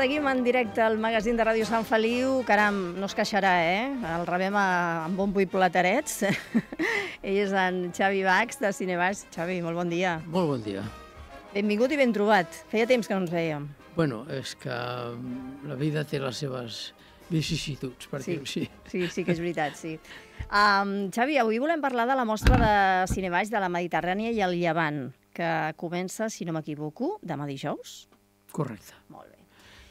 Seguim en directe al magazín de Ràdio Sant Feliu. Caram, no es queixarà, El rebem amb bombo i platerets. Ell és en Xavi Bax, de Cinebax. Xavi, molt bon dia. Molt bon dia. Benvingut i ben trobat. Feia temps que no ens veiem. Bueno, és que la vida té les seves vicissituds, per dir-ho així. Sí que és veritat, sí. Xavi, avui volem parlar de la mostra de Cinebax de la Mediterrània i el Llevant, que comença, si no m'equivoco, demà dijous. Correcte. Molt bé.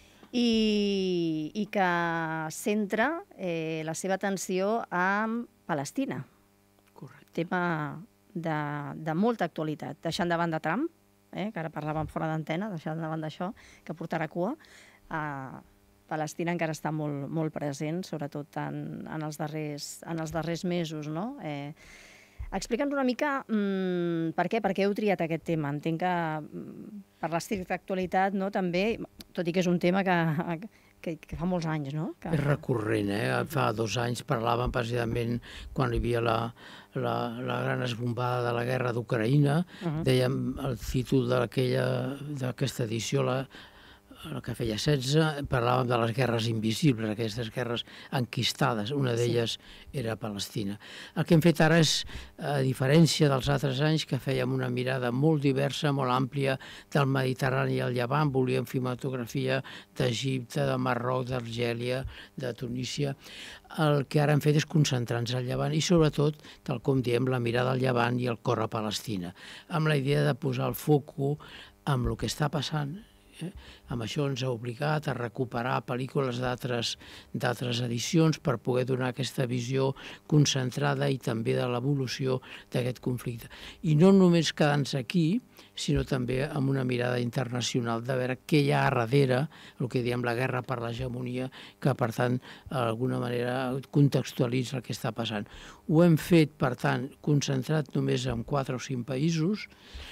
I que centra la seva atenció en Palestina. Correcte. Tema de molta actualitat. Deixant de banda Trump, que ara parlàvem fora d'antena, deixant de banda això, que portarà cua, Palestina encara està molt, molt present, sobretot en els darrers mesos, no? Explica'ns una mica per què heu triat aquest tema. Entenc que per l'estricta actualitat, no, també, tot i que és un tema que fa molts anys, no? És recurrent, Fa 2 anys parlàvem precisament quan hi havia la gran esbombada de la guerra d'Ucraïna. Dèiem el títol d'aquesta edició, el que feia 16, parlàvem de les guerres invisibles, aquestes guerres enquistades. Una d'elles era Palestina. El que hem fet ara és, a diferència dels altres anys, que fèiem una mirada molt diversa, molt àmplia del Mediterrani i el Llevant, volíem filmatografia d'Egipte, de Marroc, d'Argèlia, de Tunísia. El que ara hem fet és concentrar-nos al Llevant i, sobretot, tal com diem, la mirada al Llevant i el cor a Palestina, amb la idea de posar el foco en el que està passant. Amb això ens ha obligat a recuperar pel·lícules d'altres edicions per poder donar aquesta visió concentrada i també de l'evolució d'aquest conflicte. I no només quedant-se aquí, sinó també amb una mirada internacional de veure què hi ha a darrere, el que diem la guerra per l'hegemonia, que per tant d'alguna manera contextualitza el que està passant. Ho hem fet, per tant, concentrat només en 4 o 5 països,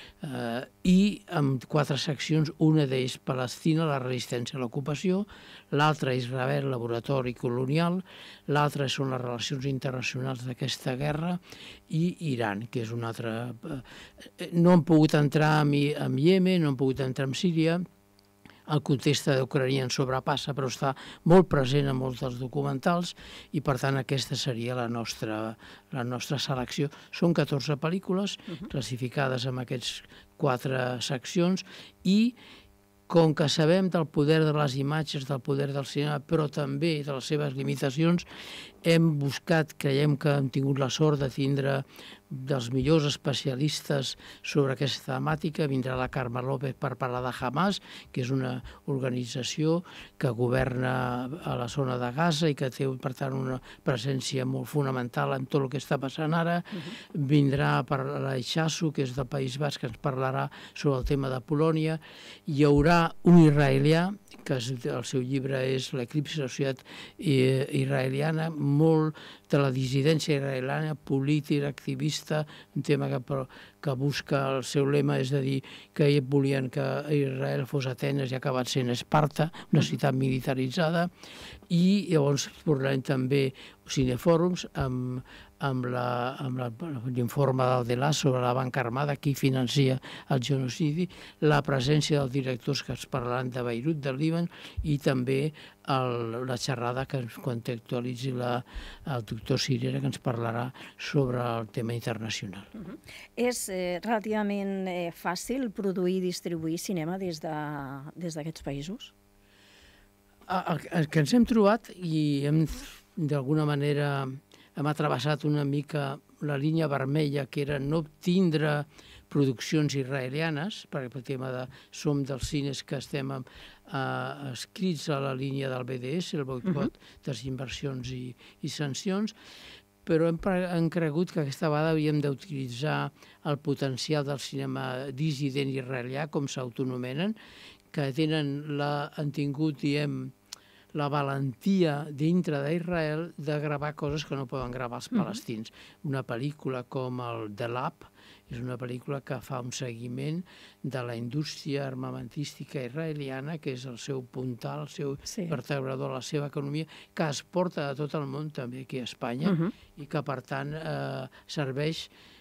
i amb 4 seccions, una d'ells Palestina, la resistència a l'ocupació, l'altra Israel, laboratori colonial, l'altra són les relacions internacionals d'aquesta guerra, i Iran, que és una altra... No hem pogut entrar en Iemen, no hem pogut entrar en Síria. El context d'Ucraïna en sobrepassa, però està molt present en molts dels documentals i, per tant, aquesta seria la nostra selecció. Són 14 pel·lícules classificades en aquestes 4 seccions i, com que sabem del poder de les imatges, del poder del cinema, però també de les seves limitacions, hem buscat, creiem que hem tingut la sort de tindre dels millors especialistes sobre aquesta temàtica. Vindrà la Carme López per parlar de Hamas, que és una organització que governa a la zona de Gaza i que té, per tant, una presència molt fonamental en tot el que està passant ara. Vindrà per la Ixassu, que és del País Basc, que ens parlarà sobre el tema de Polònia. Hi haurà un israelià, que el seu llibre és L'eclipsi de la societat israeliana, molt de la dissidència israeliana, política, activista, un tema que busca el seu lema, és a dir, que ells volien que Israel fos Atenes i ha acabat sent Esparta, una ciutat militaritzada, i llavors parlarem també cinefòrums amb l'informe del DELA sobre la banca armada, qui financia el genocidi, la presència dels directors que ens parlaran de Beirut, del Líban, i també la xerrada que ens contextualitzi el doctor Cirera, que ens parlarà sobre el tema internacional. És relativament fàcil produir i distribuir cinema des d'aquests països? El que ens hem trobat i d'alguna manera hem travessat una mica la línia vermella, que era no tindre produccions israelianes, perquè el tema som dels cines que estem escrits a la línia del BDS, el boicot de les inversions i sancions, però hem cregut que aquesta vegada havíem d'utilitzar el potencial del cinema dissident israelià, com s'autonomenen, que han tingut, diem, la valentia dintre d'Israel de gravar coses que no poden gravar els palestins. Una pel·lícula com el The Lab és una pel·lícula que fa un seguiment de la indústria armamentística israeliana, que és el seu puntal, el seu vertebrador, la seva economia, que es porta a tot el món, també aquí a Espanya, i que, per tant, serveix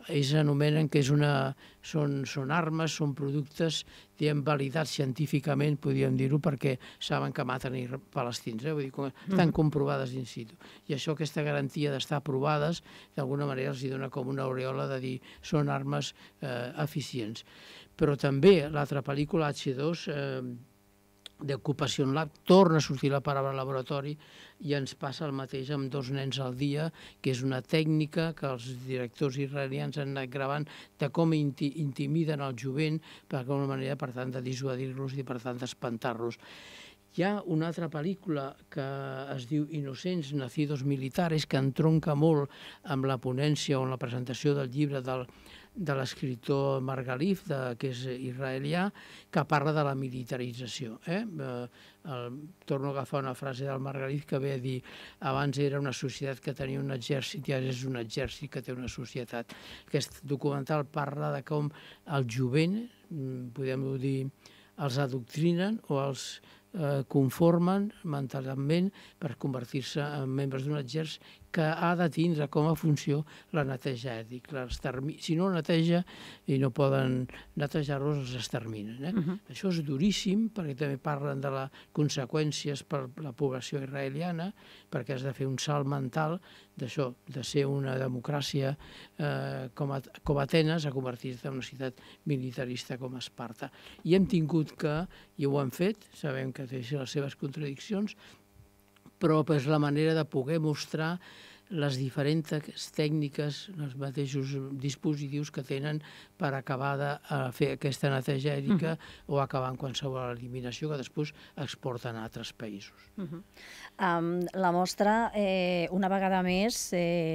ells anomenen que són armes, són productes validats científicament, podríem dir-ho, perquè saben que maten palestins, vull dir, estan comprovades in situ. I això, aquesta garantia d'estar aprovades, d'alguna manera els dona com una aureola de dir són armes eficients. Però també l'altra pel·lícula, H2, d'Ocupación Lab, torna a sortir la paraula laboratori i ens passa el mateix amb 2 nens al dia, que és una tècnica que els directors israelians han anat gravant de com intimiden el jovent d'alguna manera, per tant, de dissuadir-los i, per tant, d'espantar-los. Hi ha una altra pel·lícula que es diu Innocents, nacidos militares, que entronca molt amb la ponència o amb la presentació del llibre de l'escriptor Margalif, que és israelià, que parla de la militarització. Torno a agafar una frase del Margalif que ve a dir abans era una societat que tenia un exèrcit i ara és un exèrcit que té una societat. Aquest documental parla de com el jovent, podem dir, els adoctrinen o els conformen mentalment per convertir-se en membres d'un exèrcit que ha de tindre com a funció la neteja ètica. Si no neteja i no poden netejar-los, els exterminen. Això és duríssim, perquè també parlen de les conseqüències per la població israeliana, perquè has de fer un salt mental d'això, de ser una democràcia com Atenes a convertir-se en una ciutat militarista com Esparta. I hem tingut que, i ho han fet, sabem que té les seves contradiccions, però és la manera de poder mostrar les diferents tècniques, els mateixos dispositius que tenen per acabar de fer aquesta neteja ètica o acabar amb qualsevol eliminació que després exporten a altres països. La mostra, una vegada més,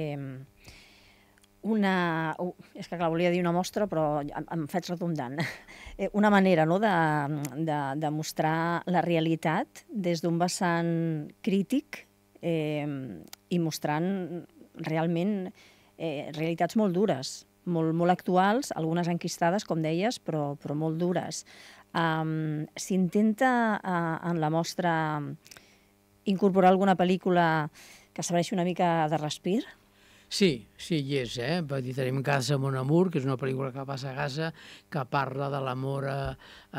és que clar, volia dir una mostra, però em faig redundant. Una manera de mostrar la realitat des d'un vessant crític i mostrant realment realitats molt dures, molt actuals, algunes enquistades, com deies, però molt dures. S'intenta en la mostra incorporar alguna pel·lícula que serveixi una mica de respir? Sí, hi és. Tenim Gaza Mon Amour, que és una pel·lícula que passa a Gaza, que parla de l'amor a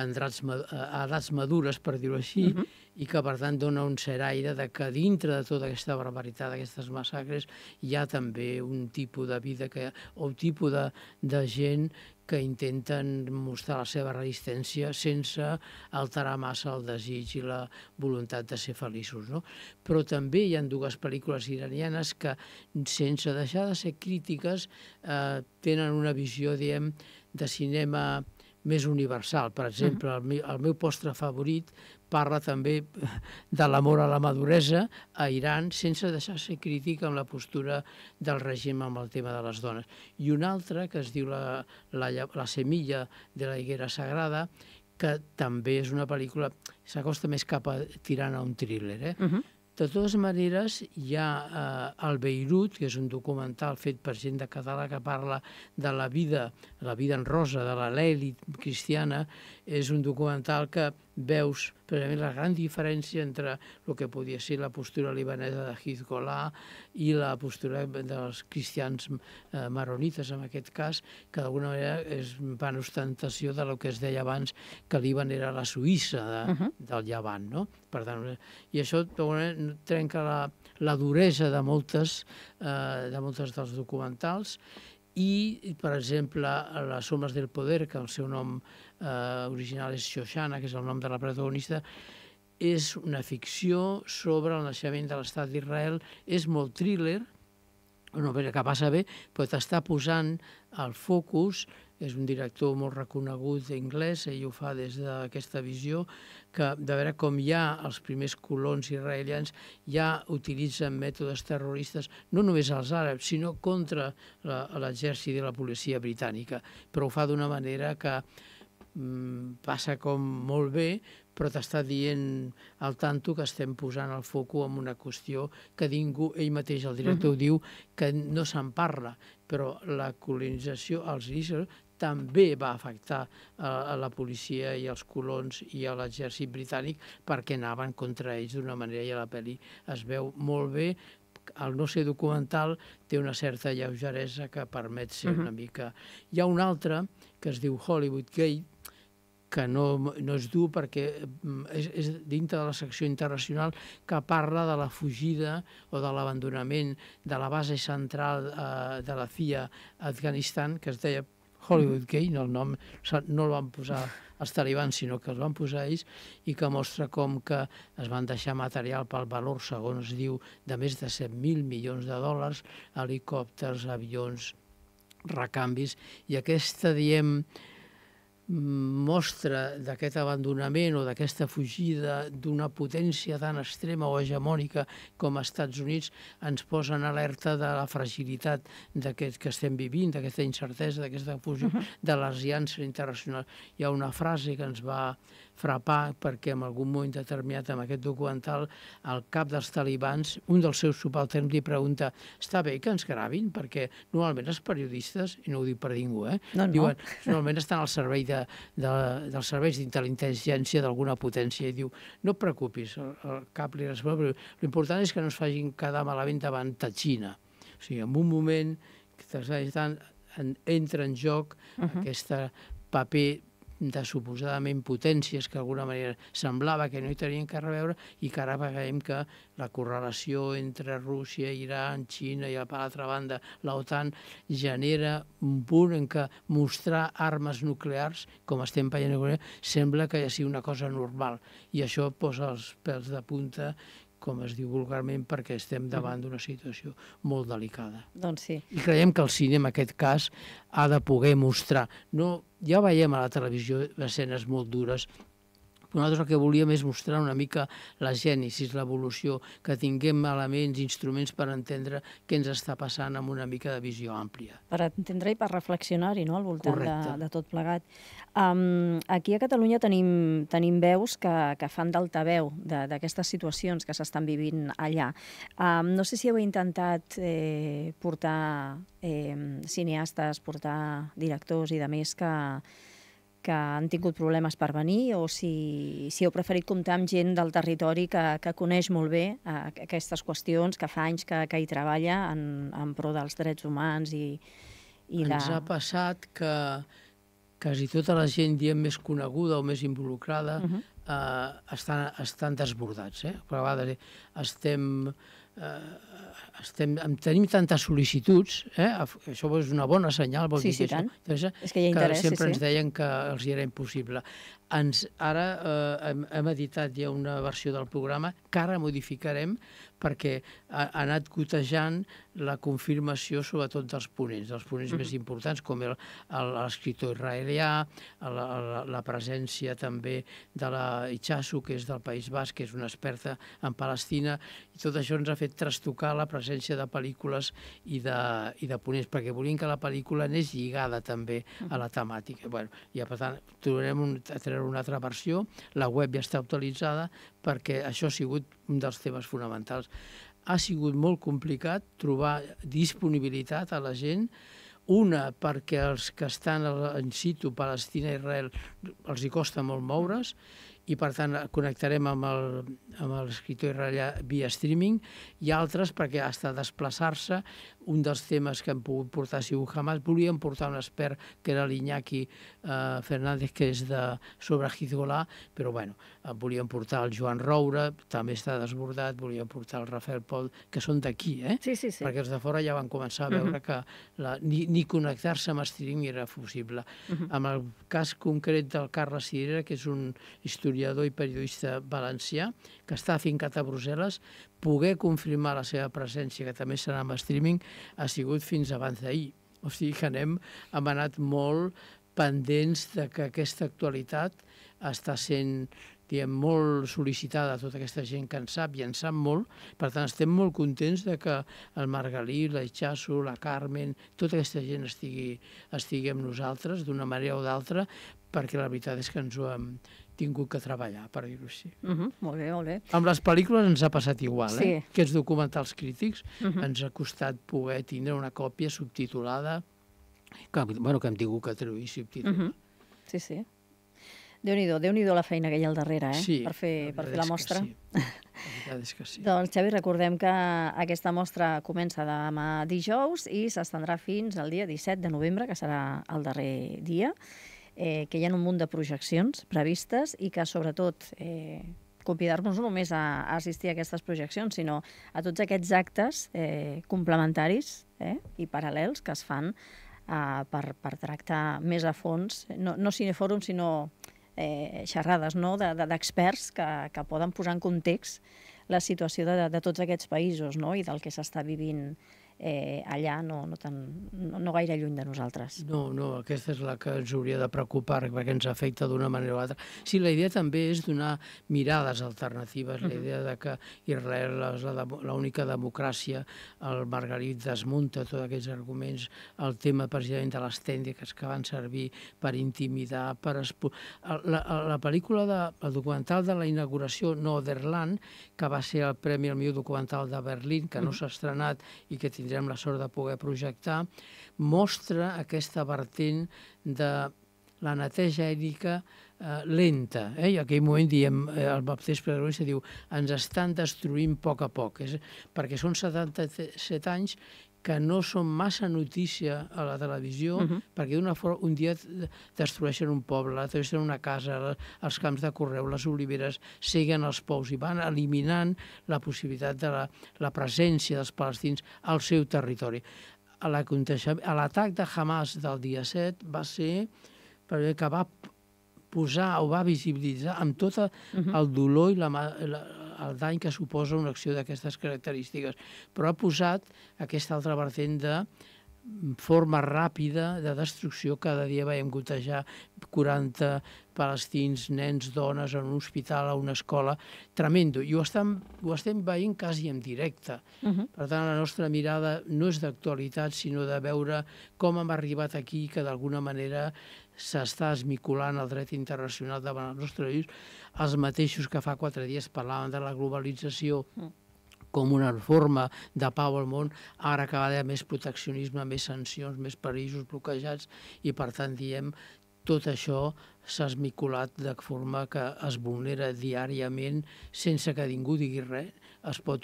edats madures, per dir-ho així, i que, per tant, dona un cert aire de que dintre de tota aquesta barbaritat, d'aquestes massacres, hi ha també un tipus de vida o un tipus de gent que intenten mostrar la seva resistència sense alterar massa el desig i la voluntat de ser feliços. Però també hi ha 2 pel·lícules iranianes que, sense deixar de ser crítiques, tenen una visió, diguem, de cinema més universal. Per exemple, el meu postre favorit parla també de l'amor a la maduresa a Iran, sense deixar ser crític amb la postura del règim amb el tema de les dones. I una altra, que es diu La semilla de la higuera sagrada, que també és una pel·lícula, s'acosta més cap a tirant a un thriller. De totes maneres, hi ha el Beirut, que és un documental fet per gent de català que parla de la vida en rosa, de l'elit cristiana. És un documental que veus precisament la gran diferència entre el que podia ser la postura libanesa de Hezbollah i la postura dels cristians maronites, en aquest cas, que d'alguna manera fan ostentació del que es deia abans que Líban era la Suïssa del Llevant. Per tant, i això trenca la duresa de moltes dels documentals. I, per exemple, Les ombres del poder, que el seu nom original és Shoshana, que és el nom de la protagonista, és una ficció sobre el naixement de l'Estat d'Israel. És molt thriller, que passa bé, però t'està posant el focus. És un director molt reconegut anglès, ell ho fa des d'aquesta visió, que de veure com ja els primers colons israelians ja utilitzen mètodes terroristes, no només als àrabs, sinó contra l'exèrcit i la policia britànica. Però ho fa d'una manera que passa com molt bé, però t'està dient al tanto que estem posant el focus en una qüestió que ningú, ell mateix, el director, diu que no se'n parla, però la colonització als Israel també va afectar a la policia i als colons i a l'exèrcit britànic perquè anaven contra ells d'una manera, i a la pel·li es veu molt bé al no ser documental, té una certa lleugeresa que permet ser una mica... Hi ha un altre que es diu Hollywood Gate, que no és dur perquè és dintre de la secció internacional que parla de la fugida o de l'abandonament de la base central de la CIA a Afganistan, que es deia Hollywood Gate, el nom no el van posar els talibans, sinó que el van posar ells, i que mostra com que es van deixar material pel valor, segons es diu, de més de 7.000 milions de dòlars, helicòpters, avions, recanvis, i aquesta, diem, mostra d'aquest abandonament o d'aquesta fugida d'una potència tan extrema o hegemònica com els Estats Units ens posa en alerta de la fragilitat d'aquest que estem vivint, d'aquesta incertesa, d'aquesta fusió de l'aliança internacional. Hi ha una frase que ens va frapar perquè en algun moment determinat en aquest documental el cap dels talibans, un dels seus subalterns li pregunta: està bé que ens gravin? Perquè normalment els periodistes, i no ho dic per ningú, diuen, normalment estan al servei dels serveis d'intel·ligència d'alguna potència, i diu, no et preocupis, el cap li respon, però l'important és que no es facin quedar malament davant de Xina. O sigui, en un moment que entra en joc aquest paper de suposadament potències que d'alguna manera semblava que no hi tenien que reveure, i que ara veiem que la correlació entre Rússia, Iran, Xina i per l'altra banda l'OTAN genera un punt en què mostrar armes nuclears, com estem veient avui, sembla que ja sigui una cosa normal, i això posa els pèls de punta, com es diu vulgarment, perquè estem davant d'una situació molt delicada. Doncs sí. I creiem que el cinema, en aquest cas, ha de poder mostrar. Ja veiem a la televisió escenes molt dures, però nosaltres el que volíem és mostrar una mica la gènesis, l'evolució, que tinguem elements, instruments per entendre què ens està passant amb una mica de visió àmplia. Per entendre i per reflexionar-hi, no?, al voltant de tot plegat. Aquí a Catalunya tenim veus que fan d'altaveu d'aquestes situacions que s'estan vivint allà. No sé si heu intentat portar cineastes, portar directors i de més que han tingut problemes per venir, o si heu preferit comptar amb gent del territori que coneix molt bé aquestes qüestions, que fa anys que hi treballa en pro dels drets humans i Ens ha passat que quasi tota la gent, diem, més coneguda o més involucrada estan desbordats. Per a vegades tenim tantes sol·licituds, això és una bona senyal, vol dir que sempre ens deien que els hi era impossible. Ara hem editat ja una versió del programa que ara modificarem perquè ha anat gotejant la confirmació sobretot dels ponents més importants, com l'escriptor israelià, la presència també de la Itxaso, que és del País Basc, que és una experta en Palestina, i tot això ens ha fet trastocar la presència de pel·lícules i de ponents, perquè volíem que la pel·lícula anés lligada també a la temàtica. I per tant, tornarem a treure una altra versió, la web ja està utilitzada, perquè això ha sigut un dels temes fonamentals. Ha sigut molt complicat trobar disponibilitat a la gent, una perquè els que estan in situ, Palestina i Israel, els hi costa molt moure's, i per tant connectarem amb l'escriptor israelià via streaming, i altres perquè hasta desplaçar-se, un dels temes que hem pogut portar ha sigut Hamas. Volíem portar un expert que era l'Iñaki Fernández, que és sobre Hezbollah, però volíem portar el Joan Roura, també està desbordat, volíem portar el Rafael Pol, que són d'aquí, perquè els de fora ja van començar a veure que ni connectar-se amb streaming era possible. En el cas concret del Carles Cirera, que és un historiador i periodista valencià, que està afincat a Brussel·les, poder confirmar la seva presència, que també serà amb streaming, ha sigut fins abans d'ahir. O sigui que hem anat molt pendents de que aquesta actualitat està sent, diguem, molt sol·licitada a tota aquesta gent que en sap i en sap molt. Per tant, estem molt contents de que el Margalí, la Itxaso, la Carmen, tota aquesta gent estigui amb nosaltres d'una manera o d'altra, perquè la veritat és que ens ho hem tingut que treballar, per dir-ho així. Molt bé, molt bé. Amb les pel·lícules ens ha passat igual, Aquests documentals crítics ens ha costat poder tindre una còpia subtitulada, que hem tingut que traduir i subtitular. Sí. Déu-n'hi-do la feina que hi ha al darrere, per fer la mostra. Sí. és que sí. Doncs, Xavi, recordem que aquesta mostra comença demà dijous i s'estendrà fins al dia 17 de novembre, que serà el darrer dia, que hi ha un munt de projeccions previstes i que, sobretot, convidar-nos no només a assistir a aquestes projeccions, sinó a tots aquests actes complementaris i paral·lels que es fan per tractar més a fons, no cinefòrum, sinó xerrades d'experts que poden posar en context la situació de tots aquests països i del que s'està vivint allà, no gaire lluny de nosaltres. No, aquesta és la que ens hauria de preocupar, perquè ens afecta d'una manera o altra. Sí, la idea també és donar mirades alternatives, la idea de que Israel és l'única democràcia, el Margarit desmunta tots aquells arguments, el tema precisament de les tècniques que van servir per intimidar, la pel·lícula, el documental de la inauguració Norderland, que va ser el Premi al millor documental de Berlín, que no s'ha estrenat i que tindrem la sort de poder projectar, mostra aquesta vertent de la neteja ètnica lenta. I en aquell moment diem, el mateix protagonista diu, ens estan destruint a poc, perquè són 77 anys que no són massa notícia a la televisió, perquè un dia destrueixen un poble, destrueixen una casa, els camps de conreu, les oliveres, seguen els pous i van eliminant la possibilitat de la presència dels palestins al seu territori. L'atac de Hamas del dia 7 va ser que va posar o va visibilitzar amb tot el dolor i el dany que suposa una acció d'aquestes característiques, però ha posat aquesta altra vertent de forma ràpida de destrucció. Cada dia veiem gotejar 40 palestins, nens, dones, en un hospital, a una escola, tremendo. I ho estem veient quasi en directe. Per tant, la nostra mirada no és d'actualitat, sinó de veure com hem arribat aquí, que d'alguna manera s'està esmicolant el dret internacional davant el nostre país, els mateixos que fa 4 dies parlaven de la globalització com una forma de pau al món, ara cada vegada més proteccionisme, més sancions, més països bloquejats, i per tant diem tot això s'ha esmicolat de forma que es vulnera diàriament sense que ningú digui res. Es pot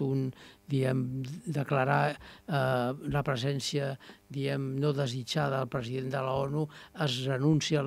declarar la presència no desitjada del president de l'ONU, es renuncia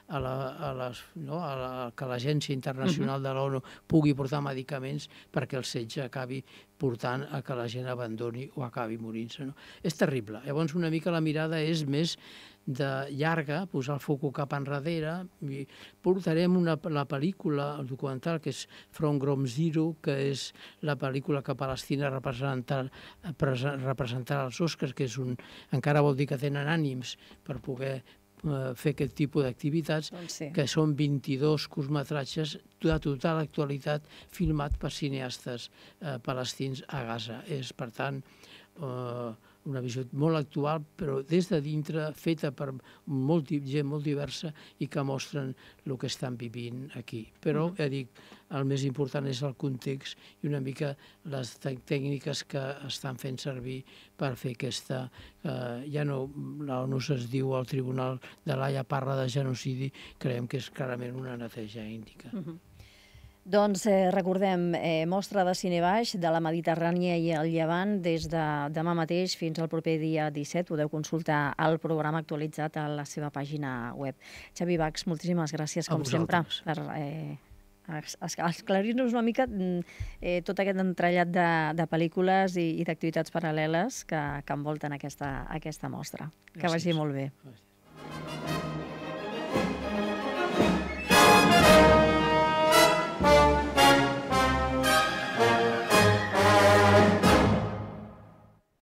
que l'Agència Internacional de l'ONU pugui portar medicaments perquè el setge acabi portant a que la gent abandoni o acabi morint-se. És terrible. Llavors una mica la mirada és més de llarga, posar el foc cap enrere. Portarem la pel·lícula, el documental, que és From Ground Zero, que és la pel·lícula que Palestina representarà als Oscars, que encara vol dir que tenen ànims per poder fer aquest tipus d'activitats, que són 22 curtmetratges de total actualitat filmat per cineastes palestins a Gaza. És, per tant, una visió molt actual, però des de dintre, feta per gent molt diversa i que mostren el que estan vivint aquí. Però, ja dic, el més important és el context i una mica les tècniques que estan fent servir per fer aquesta... Ja no, l'ONU es diu, el Tribunal de l'Haia parla de genocidi, creiem que és clarament una neteja ètnica. Doncs recordem, mostra de cine baix de la Mediterrània i el Llevant des de demà mateix fins al proper dia 17. Podeu consultar el programa actualitzat a la seva pàgina web. Xavi Bax, moltíssimes gràcies, com sempre, per esclarir-nos una mica tot aquest entrellat de pel·lícules i d'activitats paral·leles que envolten aquesta mostra. Que vagi molt bé.